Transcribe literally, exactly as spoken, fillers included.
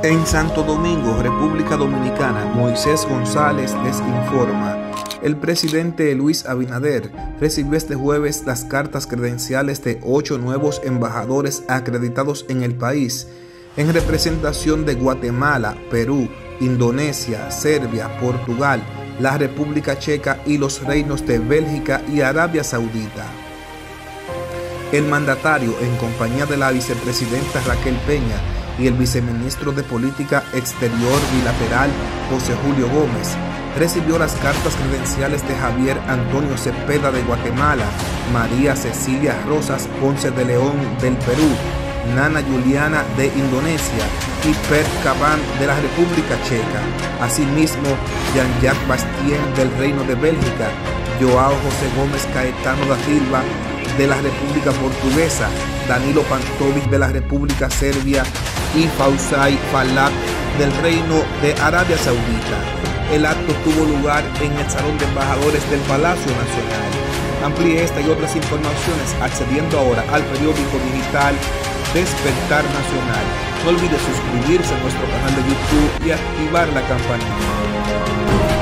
En Santo Domingo, República Dominicana, Moisés González les informa. El presidente Luis Abinader recibió este jueves las cartas credenciales de ocho nuevos embajadores acreditados en el país, en representación de Guatemala, Perú, Indonesia, Serbia, Portugal, la República Checa y los reinos de Bélgica y Arabia Saudita. El mandatario, en compañía de la vicepresidenta Raquel Peña y el viceministro de Política Exterior Bilateral José Julio Gómez, recibió las cartas credenciales de Javier Antonio Cepeda de Guatemala, María Cecilia Rosas Ponce de León del Perú, Nana Juliana de Indonesia y Per Caban de la República Checa. Asimismo, Jean-Jacques Bastien del Reino de Bélgica, Joao José Gómez Caetano da Silva de la República Portuguesa, Danilo Pantovic de la República Serbia y Fausay Falak del Reino de Arabia Saudita. El acto tuvo lugar en el Salón de Embajadores del Palacio Nacional. Amplíe esta y otras informaciones accediendo ahora al periódico digital Despertar Nacional. No olvide suscribirse a nuestro canal de YouTube y activar la campanita.